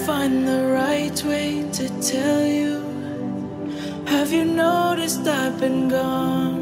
find the right way to tell you. Have you noticed I've been gone?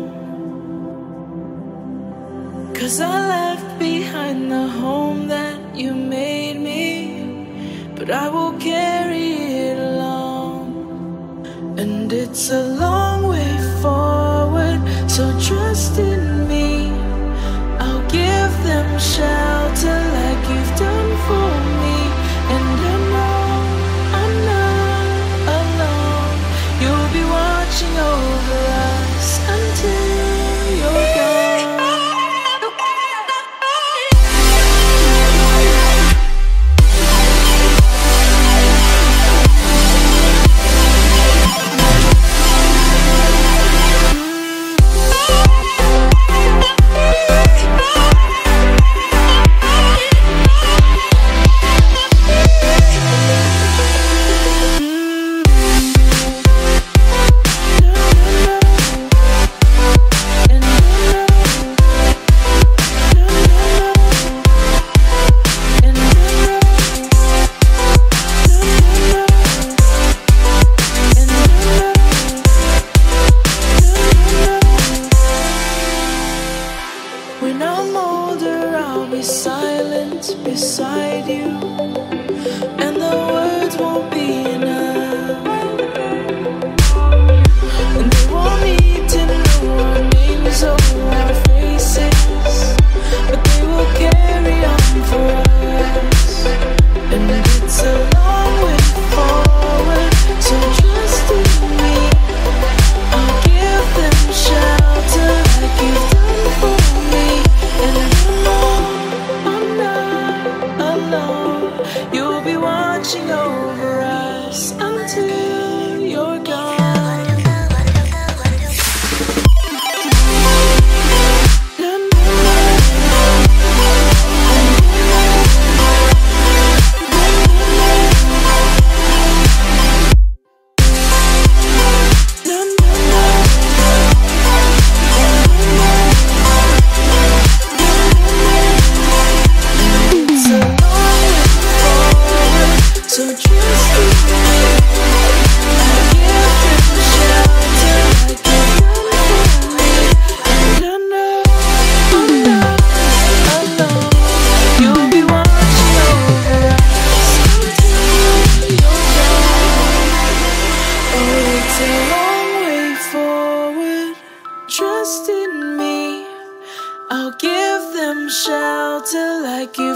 'Cause I left behind the home that you made me, but I will carry it along. And it's a long way forward, so trust in me. I'll give them shelter like you've done for me. And I know I'm not alone. You'll be watching over us until you're gone. When I'm older, I'll be silent beside you, and the words won't be enough. And they won't need to know our names or our faces, but they will carry on for us. And it's a long way forward, so trust in me. I'll give them shelter like you've done for me. And I know I'm not alone. You'll be watching over us until you're gone. Trust in me, I'll give them shelter like you